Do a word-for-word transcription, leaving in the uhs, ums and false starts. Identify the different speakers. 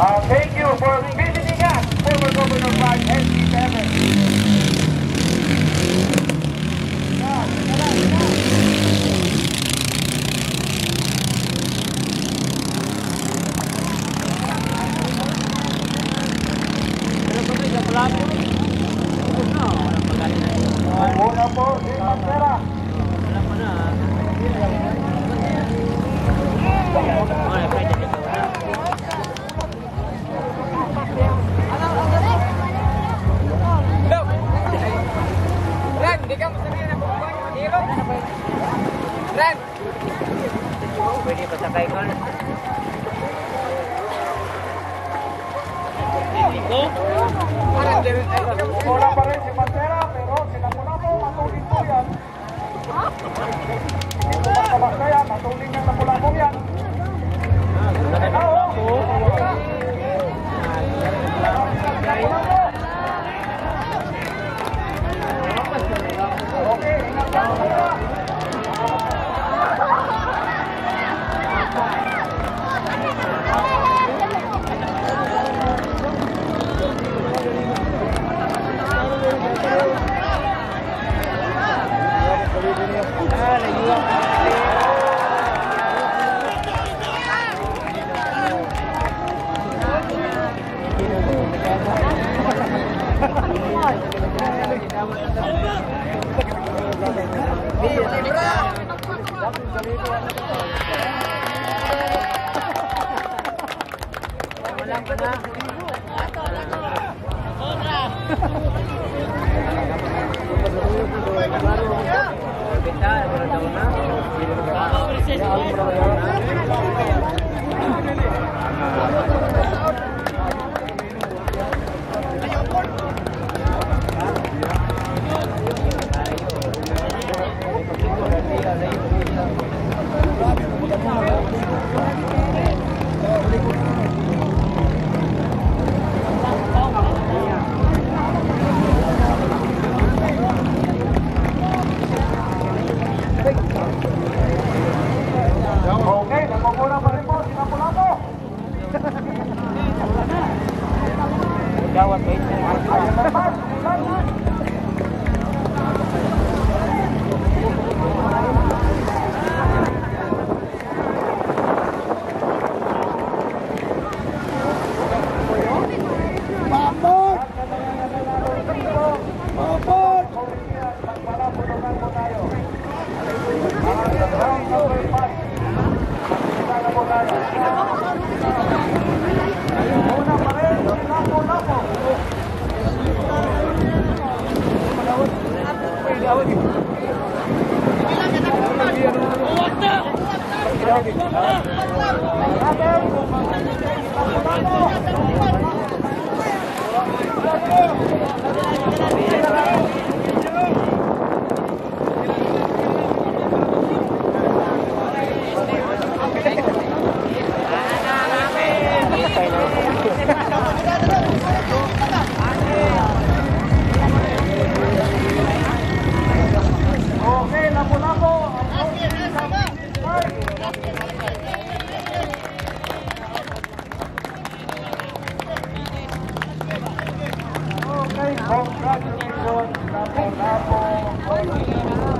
Speaker 1: Uh, thank you for visiting us, former Governor Frank S D seven. Una po, di Pantera.
Speaker 2: Ren, di ka masakay na buwan, hirap. Ren. Pwede pa sakay ko. Dito?
Speaker 1: Wala pa rin si Pantera, pero sinapunapo, matuling po yan. Ito ba kabakaya, matuling ng napulapo yan. Okay, ingat lang po. Okay, nagkukulang pa rin po, sinapunapo.
Speaker 2: Gawat ba ito?
Speaker 1: Ayun naman, ulan. Congratulations, Lapu-Lapu.